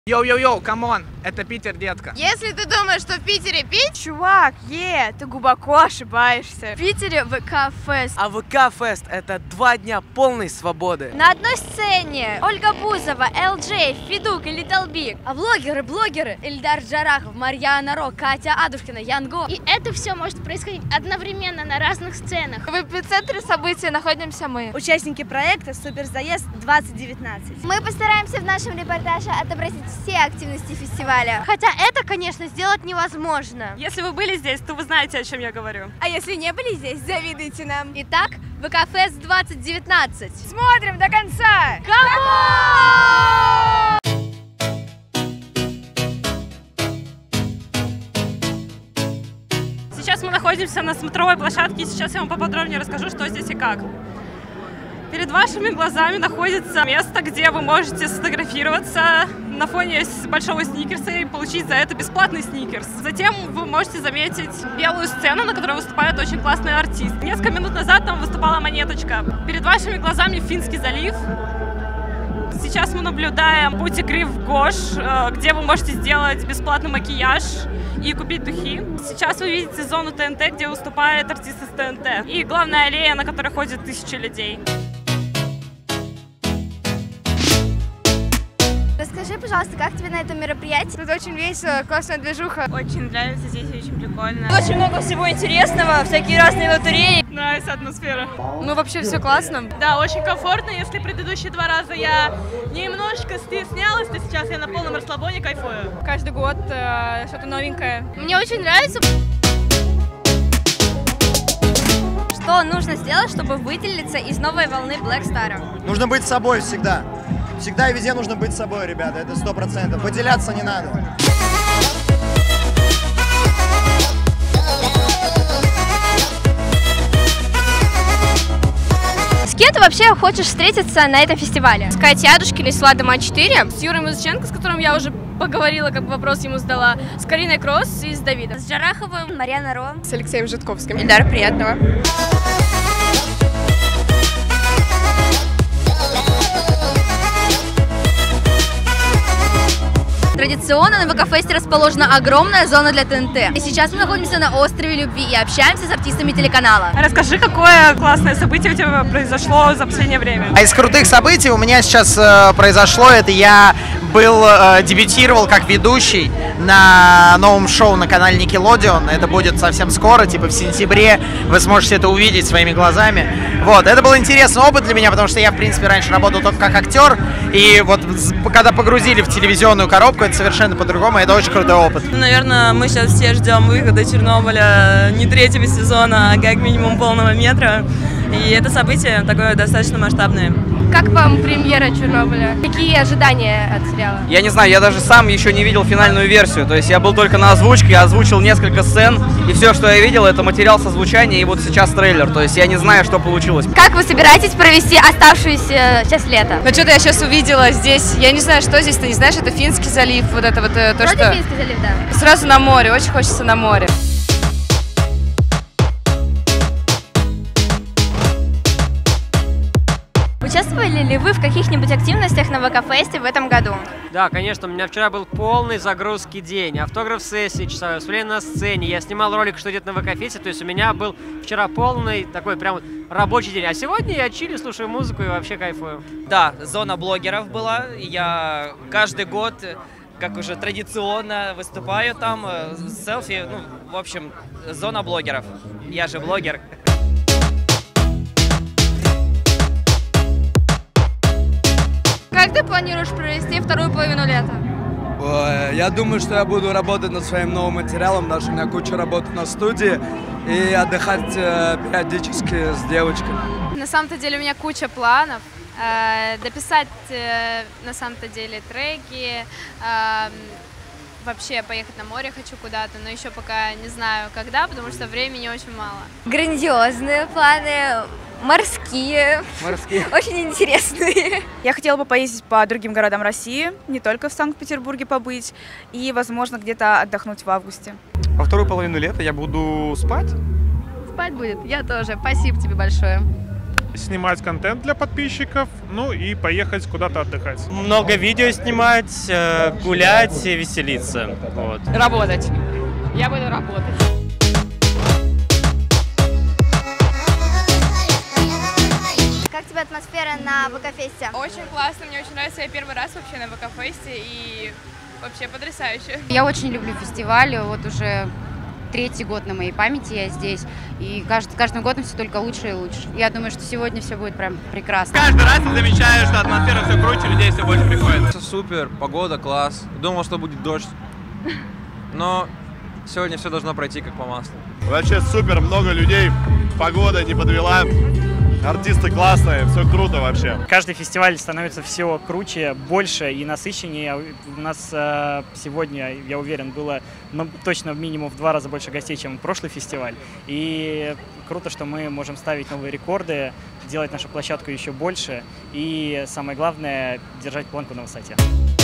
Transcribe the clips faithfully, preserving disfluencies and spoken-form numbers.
Йоу-йоу-йоу, камон, это Питер, детка. Если ты думаешь, что в Питере пить... Чувак, е, ты глубоко ошибаешься. В Питере ВК-фест. А ВК-фест — это два дня полной свободы. На одной сцене Ольга Бузова, эл джей, Федук и Little Big. А блогеры, блогеры Эльдар Джарахов, Марьяна Ро, Катя Адушкина, Янго. И это все может происходить одновременно на разных сценах. В эпицентре событий находимся мы. Участники проекта «Суперзаезд двадцать девятнадцать». Мы постараемся в нашем репортаже отобразить все активности фестиваля. Хотя это, конечно, сделать невозможно. Если вы были здесь, то вы знаете, о чем я говорю. А если не были здесь, завидуйте нам. Итак, ВК-фест двадцать девятнадцать. Смотрим до конца! Камон! Сейчас мы находимся на смотровой площадке, и сейчас я вам поподробнее расскажу, что здесь и как. Перед вашими глазами находится место, где вы можете сфотографироваться на фоне большого сникерса и получить за это бесплатный сникерс. Затем вы можете заметить белую сцену, на которой выступает очень классный артист. Несколько минут назад там выступала Монеточка. Перед вашими глазами Финский залив. Сейчас мы наблюдаем бутик-риф Гош, где вы можете сделать бесплатный макияж и купить духи. Сейчас вы видите зону ТНТ, где выступает артист из ТНТ. И главная аллея, на которой ходят тысячи людей. Расскажи, пожалуйста, как тебе на этом мероприятии? Тут очень весело, классная движуха. Очень нравится здесь, очень прикольно. Очень много всего интересного, всякие разные лотереи. Нравится атмосфера. Ну, вообще все классно. Да, очень комфортно. Если предыдущие два раза я немножко стеснялась, то сейчас я на полном расслабоне кайфую. Каждый год э, что-то новенькое. Мне очень нравится. Что нужно сделать, чтобы выделиться из новой волны Black Star? Нужно быть собой всегда. Всегда и везде нужно быть собой, ребята, это сто процентов. Выделяться не надо. С кем ты вообще хочешь встретиться на этом фестивале? С Катей Адушкиной, с Владом А четыре, с Юрой Музыченко, с которым я уже поговорила, как бы вопрос ему задала, с Кариной Кросс и с Давидом. С Джараховым, Марьяна Ро. С Алексеем Житковским. Эльдар, приятного. Традиционно на ВК-фесте расположена огромная зона для ТНТ. И сейчас мы находимся на острове Любви и общаемся с артистами телеканала. Расскажи, какое классное событие у тебя произошло за последнее время? А из крутых событий у меня сейчас э, произошло, это я был, э, дебютировал как ведущий на новом шоу на канале Nickelodeon. Это будет совсем скоро, типа в сентябре. Вы сможете это увидеть своими глазами. Вот, это был интересный опыт для меня, потому что я, в принципе, раньше работал только как актер. И вот когда погрузили в телевизионную коробку, это совершенно по-другому, это очень крутой опыт. Наверное, мы сейчас все ждем выхода Чернобыля не третьего сезона, а как минимум полного метра. И это событие такое достаточно масштабное. Как вам премьера Чернобыля? Какие ожидания от сериала? Я не знаю, я даже сам еще не видел финальную версию. То есть я был только на озвучке, я озвучил несколько сцен, и все, что я видел, это материал с озвучания, и вот сейчас трейлер. То есть я не знаю, что получилось. Как вы собираетесь провести оставшуюся часть лета? Ну что-то я сейчас увидела здесь, я не знаю, что здесь, ты не знаешь, это Финский залив, вот это вот то, Вроде что... Финский залив, да. Сразу на море, очень хочется на море. Участвовали ли вы в каких-нибудь активностях на ВК-фесте в этом году? Да, конечно, у меня вчера был полный загрузки день, автограф-сессии, часовое выступление на сцене, я снимал ролик, что идет на ВК-фесте, то есть у меня был вчера полный такой прям рабочий день, а сегодня я чилю, слушаю музыку и вообще кайфую. Да, зона блогеров была, я каждый год, как уже традиционно, выступаю там, селфи, ну, в общем, зона блогеров, я же блогер. Как ты планируешь провести вторую половину лета? Я думаю, что я буду работать над своим новым материалом, потому что у меня куча работы на студии, и отдыхать периодически с девочками. На самом-то деле у меня куча планов. Дописать на самом-то деле треки, вообще поехать на море хочу куда-то, но еще пока не знаю когда, потому что времени очень мало. Грандиозные планы, морские, Морские. очень интересные. Я хотела бы поездить по другим городам России, не только в Санкт-Петербурге побыть, и, возможно, где-то отдохнуть в августе. Во вторую половину лета я буду спать. Спать будет? Я тоже. Спасибо тебе большое. снимать контент для подписчиков, ну и поехать куда-то отдыхать. Много видео снимать, гулять и веселиться. Вот. Работать. Я буду работать. Как тебе атмосфера на ВК-фесте? Очень классно, мне очень нравится. Я первый раз вообще на ВК-фесте и вообще потрясающе. Я очень люблю фестиваль, вот уже третий год на моей памяти я здесь, и каждый, каждым годом все только лучше и лучше. Я думаю, что сегодня все будет прям прекрасно. Каждый раз я замечаю, что атмосфера все круче, людей все больше приходит. Супер, погода класс. Думал, что будет дождь, но сегодня все должно пройти как по маслу. Вообще супер, много людей, погода не подвела. Артисты классные, все круто вообще. Каждый фестиваль становится все круче, больше и насыщеннее. У нас э, сегодня, я уверен, было ну, точно минимум в два раза больше гостей, чем прошлый фестиваль. И круто, что мы можем ставить новые рекорды, делать нашу площадку еще больше и, самое главное, держать планку на высоте.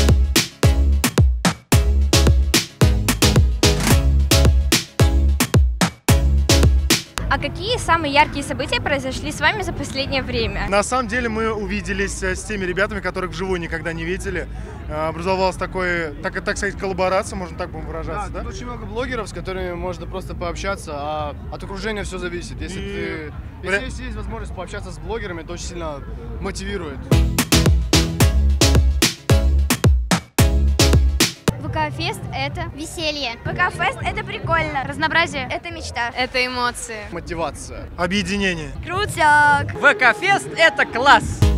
А какие самые яркие события произошли с вами за последнее время? На самом деле мы увиделись с теми ребятами, которых вживую никогда не видели. Образовалась такой, так, так сказать, коллаборация, можно так будем выражаться, да? Да, тут очень много блогеров, с которыми можно просто пообщаться, а от окружения все зависит. Если, И... ты, если, если есть возможность пообщаться с блогерами, это очень сильно мотивирует. ВК-фест – это веселье. ВК-фест – это прикольно. Разнообразие – это мечта. Это эмоции. Мотивация. Объединение. Крутяк. ВК-фест – это класс!